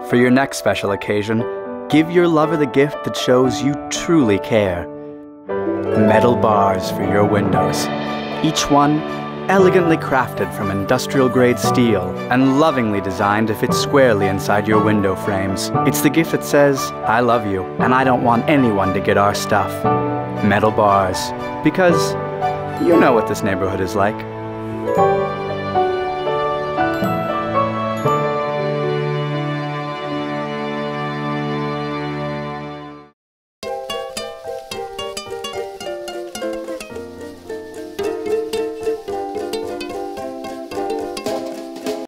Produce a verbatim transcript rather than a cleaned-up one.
For your next special occasion, give your lover the gift that shows you truly care. Metal bars for your windows, each one elegantly crafted from industrial-grade steel and lovingly designed to fit squarely inside your window frames. It's the gift that says, I love you, and I don't want anyone to get our stuff. Metal bars, because you know what this neighborhood is like.